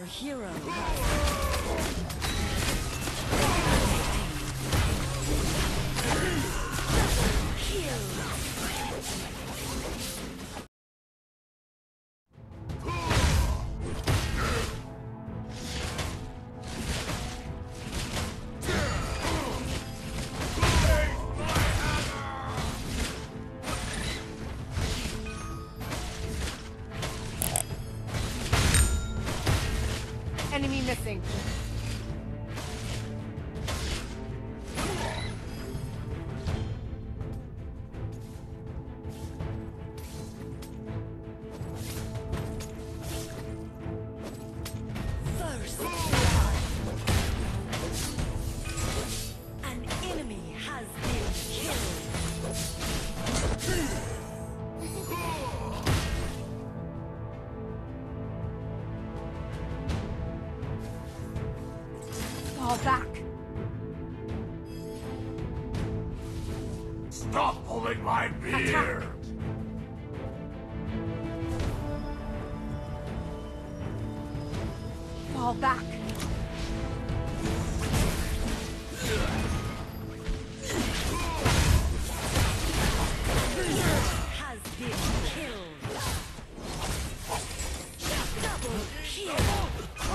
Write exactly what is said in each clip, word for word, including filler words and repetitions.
Our hero. Enemy missing. First blood. An enemy has been killed. Fall back. Stop pulling my beard! Fall back. Has been killed. Double kill.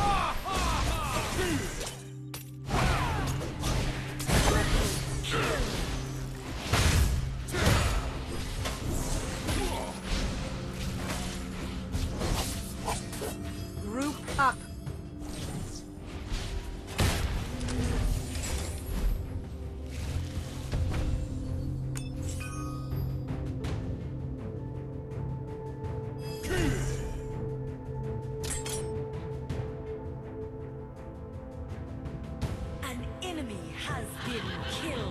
Group up. An enemy has been killed.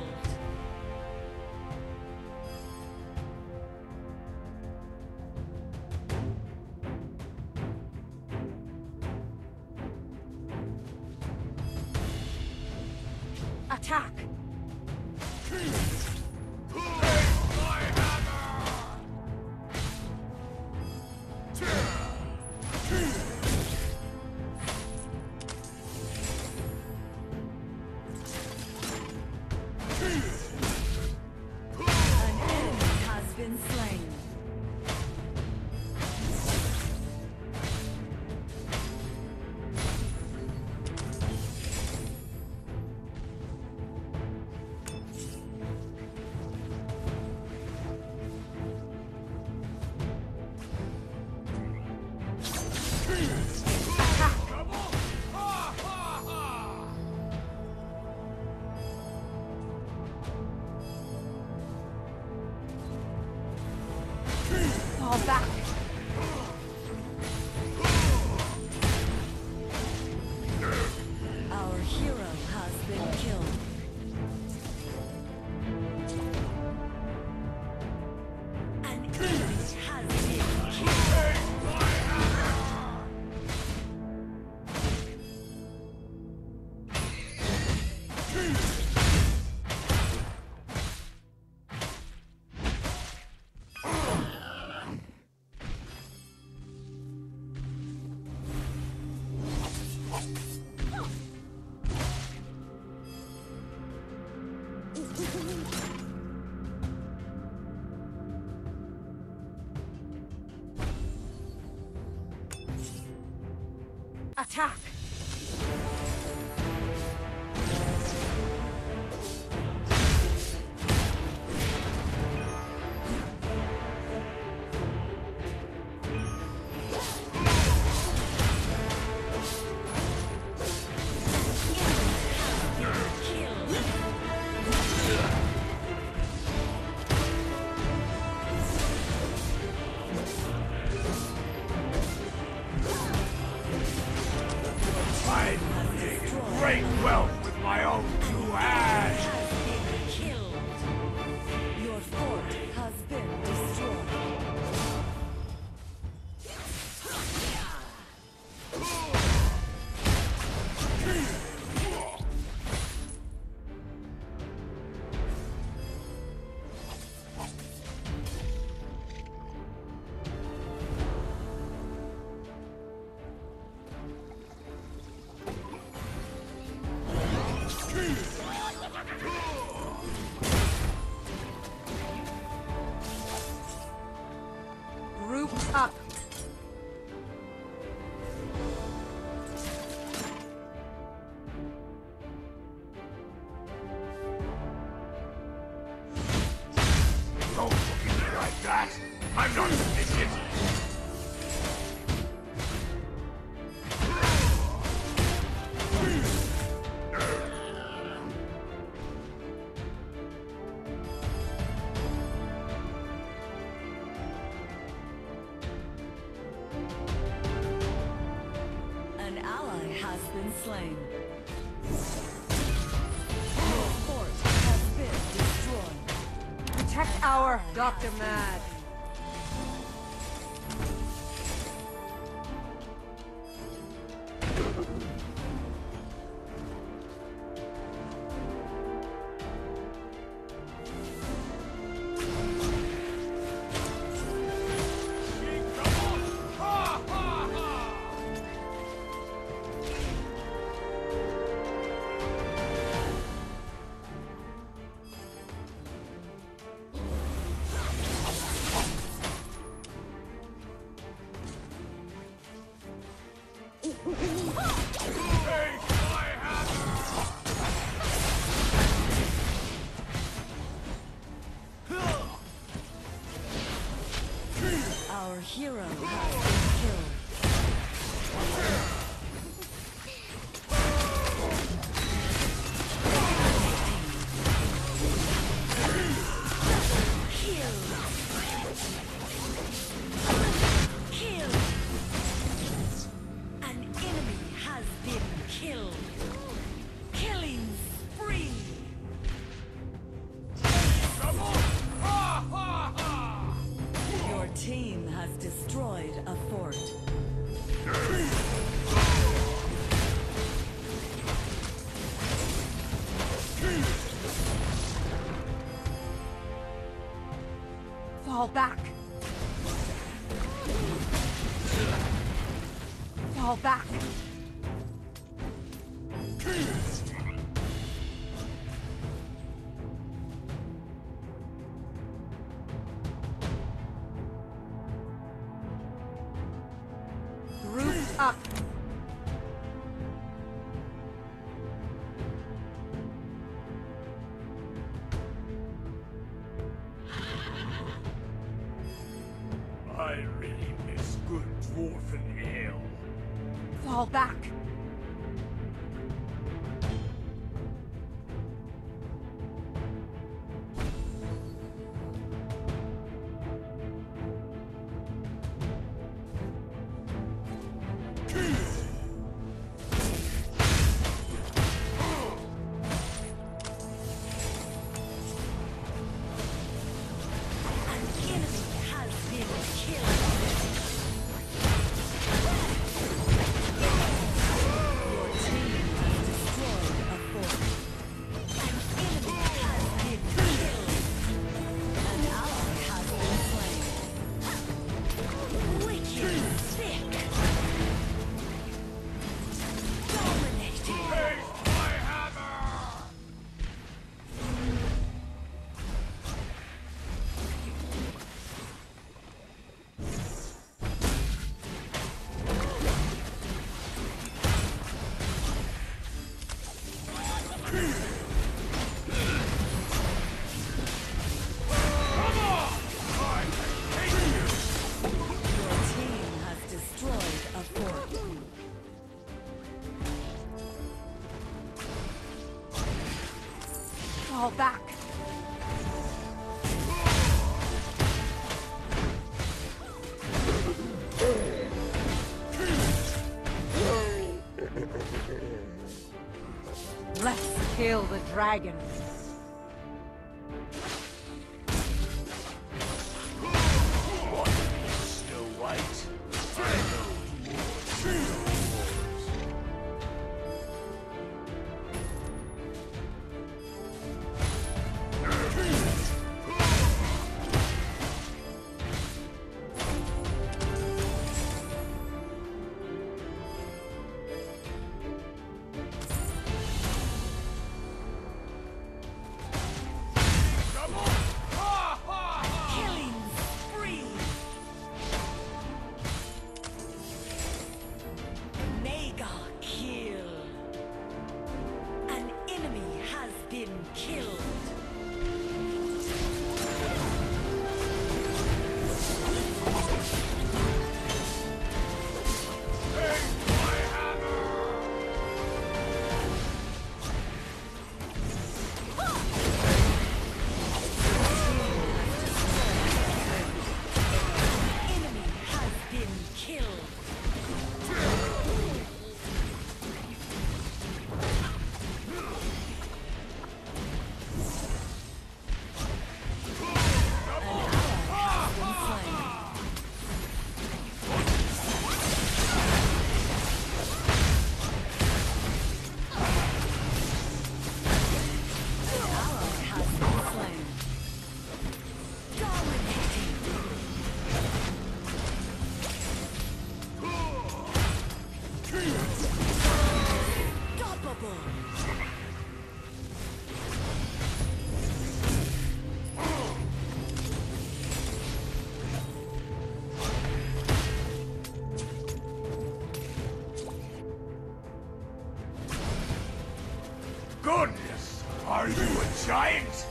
Attack! An enemy has been slain. Fall back. Our hero has been killed. An enemy has been killed. Attack! Great wealth with my own two hands! Has been killed. Your fort has been destroyed. An ally has been slain. Your fort has been destroyed. Protect our Doctor Mad. Our hero has been killed. Kill. Kill. An enemy has been killed. Killing spree. Your team has destroyed a fort. Fall back. Fall back. Group up. I really miss good dwarven ale. Fall back. An enemy has been killed. Your team has destroyed a fort. An enemy has been killed. An ally has been slain. Wicked sick. Dominating. Face my hammer! Come on! I can take you! Your team has destroyed a fort. Fall back. Let's kill the dragon. What? Snow White? I know dwarves. goodness! Are you a giant?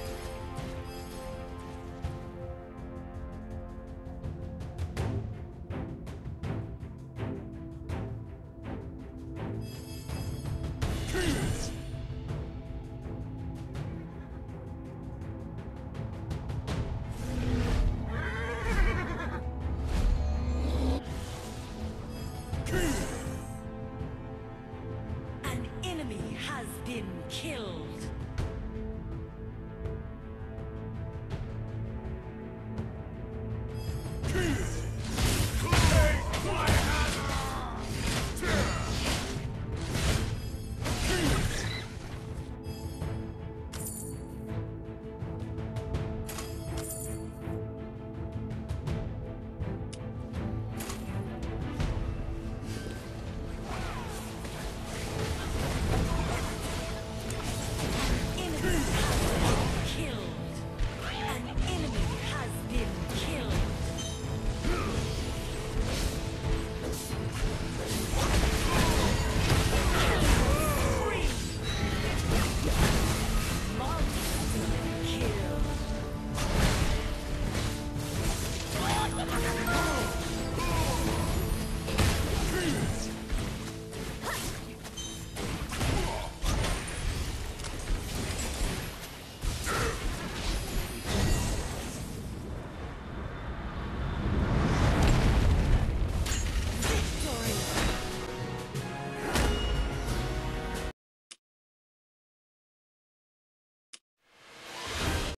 An enemy has been killed.